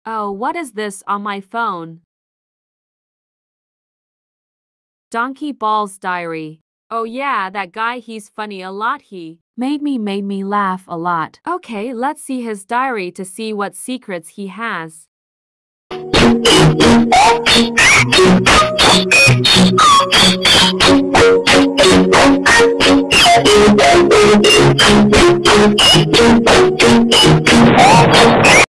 Oh, what is this on my phone? Donkey Ball's diary. Oh yeah, that guy, he's funny a lot. He made me laugh a lot. Okay, let's see his diary to see what secrets he has.